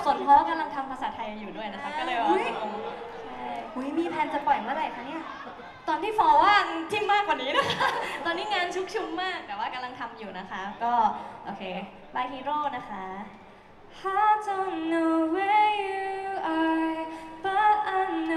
สนเพราะกำลังทำภาษาไทยอยู่ด้วยนะคะก็เลยว่าใช่มีแผนจะปล่อยเมื่อไหร่คะเนี่ยตอนที่ฟอว่างที่มากกว่านี้นะคะตอนนี้งานชุกชุมมากแต่ว่ากำลังทำอยู่นะคะก็โอเคบายฮีโร่นะคะ I don't know where you are but I know